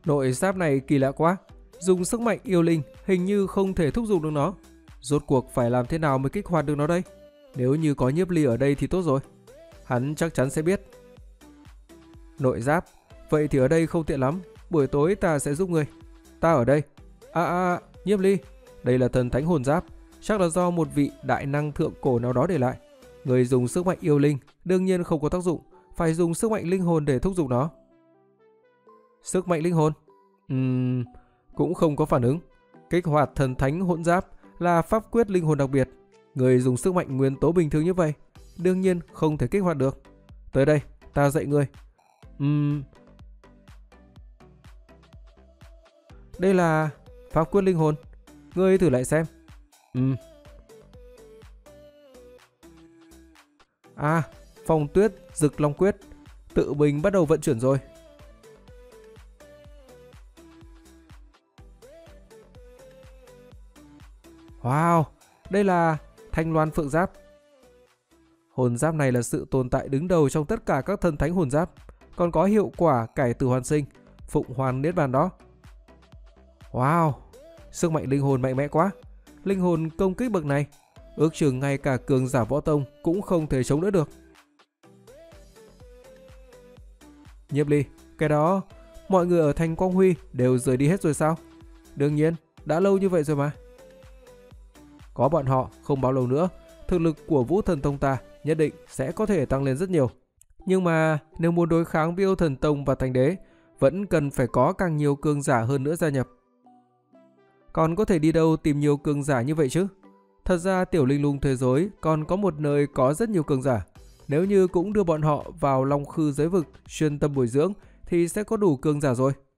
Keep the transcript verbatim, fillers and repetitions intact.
Nội giáp này kỳ lạ quá. Dùng sức mạnh yêu linh hình như không thể thúc giục được nó. Rốt cuộc phải làm thế nào mới kích hoạt được nó đây? Nếu như có Nhiếp Ly ở đây thì tốt rồi. Hắn chắc chắn sẽ biết. Nội giáp, vậy thì ở đây không tiện lắm. Buổi tối ta sẽ giúp ngươi. Ta ở đây. À à, à Nhiếp Ly, đây là thần thánh hồn giáp. Chắc là do một vị đại năng thượng cổ nào đó để lại. Người dùng sức mạnh yêu linh đương nhiên không có tác dụng. Phải dùng sức mạnh linh hồn để thúc giục nó. Sức mạnh linh hồn? Ừm, cũng không có phản ứng. Kích hoạt thần thánh hỗn giáp là pháp quyết linh hồn đặc biệt. Người dùng sức mạnh nguyên tố bình thường như vậy đương nhiên không thể kích hoạt được. Tới đây, ta dạy ngươi. Ừm, đây là pháp quyết linh hồn. Ngươi thử lại xem. Ừm. À, phong tuyết Dực Long Quyết tự mình bắt đầu vận chuyển rồi. Wow, đây là Thanh Loan Phượng Giáp. Hồn giáp này là sự tồn tại đứng đầu trong tất cả các thần thánh hồn giáp, còn có hiệu quả cải tử hoàn sinh, phụng hoàn niết bàn đó. Wow, sức mạnh linh hồn mạnh mẽ quá. Linh hồn công kích bậc này, ước chừng ngay cả cường giả võ tông cũng không thể chống đỡ được. Nhiếp Ly, cái đó, mọi người ở thành Quang Huy đều rời đi hết rồi sao? Đương nhiên, đã lâu như vậy rồi mà. Có bọn họ không bao lâu nữa, thực lực của Vũ Thần Tông ta nhất định sẽ có thể tăng lên rất nhiều. Nhưng mà nếu muốn đối kháng với Yêu Thần Tông và Thánh Đế, vẫn cần phải có càng nhiều cường giả hơn nữa gia nhập. Còn có thể đi đâu tìm nhiều cường giả như vậy chứ? Thật ra Tiểu Linh Lung thế giới còn có một nơi có rất nhiều cường giả. Nếu như cũng đưa bọn họ vào Long Khư giới vực chuyên tâm bồi dưỡng thì sẽ có đủ cường giả rồi.